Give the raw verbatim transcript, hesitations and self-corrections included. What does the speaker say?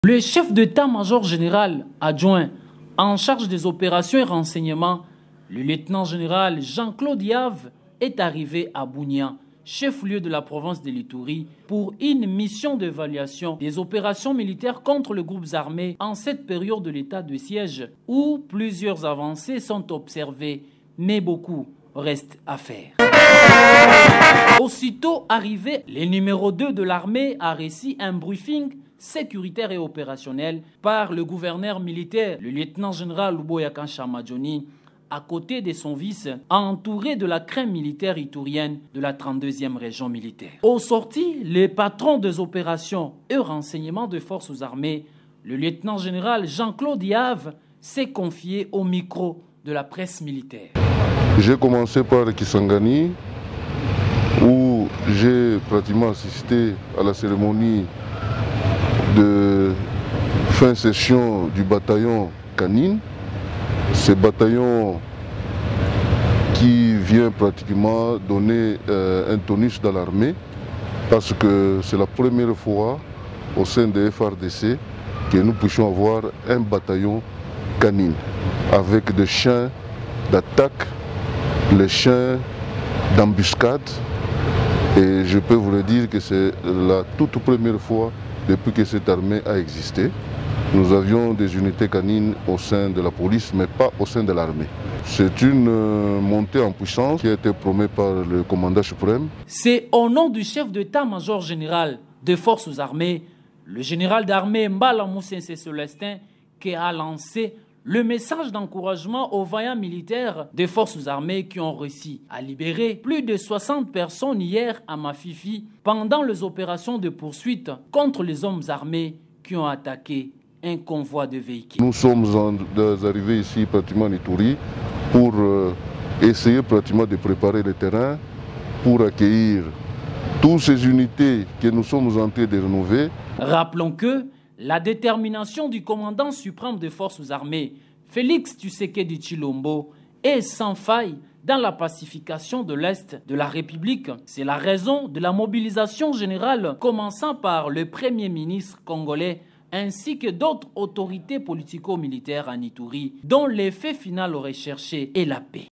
Le chef d'état-major général adjoint en charge des opérations et renseignements, le lieutenant-général Jean-Claude Yave, est arrivé à Bunia, chef-lieu de la province de l'Ituri, pour une mission d'évaluation des opérations militaires contre les groupes armés en cette période de l'état de siège, où plusieurs avancées sont observées, mais beaucoup reste à faire. Aussitôt arrivé, le numéro deux de l'armée a réussi un briefing sécuritaire et opérationnel par le gouverneur militaire, le lieutenant-général Luboyakan Chamadjoni, à côté de son vice, entouré de la crème militaire iturienne de la trente-deuxième région militaire. Au sorti, les patrons des opérations et renseignements des forces armées, le lieutenant-général Jean-Claude Yave, s'est confié au micro de la presse militaire. J'ai commencé par Kisangani, où j'ai pratiquement assisté à la cérémonie de fin session du bataillon Canine. Ce bataillon qui vient pratiquement donner euh, un tonus dans l'armée, parce que c'est la première fois au sein de F R D C que nous puissions avoir un bataillon canine avec des chiens d'attaque, les chiens d'embuscade. Et je peux vous le dire que c'est la toute première fois depuis que cette armée a existé. Nous avions des unités canines au sein de la police, mais pas au sein de l'armée. C'est une montée en puissance qui a été promise par le commandant suprême. C'est au nom du chef d'état-major général des forces armées, le général d'armée Mbala Moussense Célestin, qui a lancé le message d'encouragement aux vaillants militaires des forces armées qui ont réussi à libérer plus de soixante personnes hier à Mafifi pendant les opérations de poursuite contre les hommes armés qui ont attaqué un convoi de véhicules. Nous sommes en, arrivés ici pratiquement en Ituri pour euh, essayer pratiquement de préparer le terrain pour accueillir toutes ces unités que nous sommes en train de rénover. Rappelons que la détermination du commandant suprême des forces armées, Félix Tshisekedi Tshilombo, est sans faille dans la pacification de l'Est de la République. C'est la raison de la mobilisation générale, commençant par le Premier ministre congolais ainsi que d'autres autorités politico-militaires en Ituri, dont l'effet final recherché est la paix.